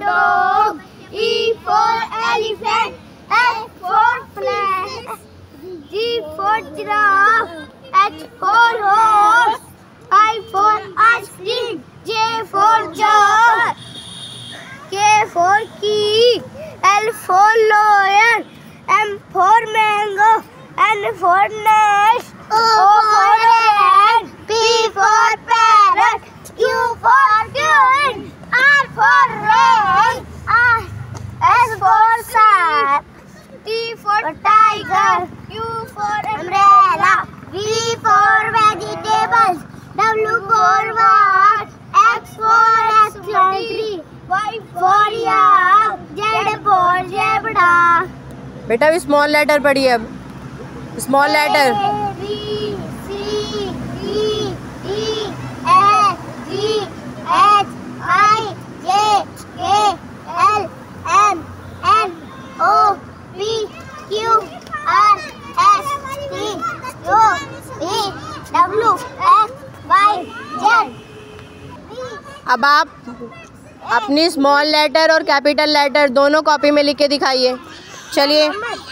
dog, E for elephant, F for flag, G for giraffe, H for horse, I for ice cream, J for jar, K for key, L for lion, M for mango, N for nest, O for hen, P for parrot, Q for queen, R for rain, S for sun, T for tiger, U for umbrella, V for vegetables, W for what, X for excellent tree, Y for yak, Z for zebra. बेटा भी small letter पढ़िए अब। Small letter A B C D E F G H I J K L M N O P Q R S T U V W X Y Z। अब आप अपनी small letter और capital letter दोनों copy में लिख के दिखाइए। चलिए।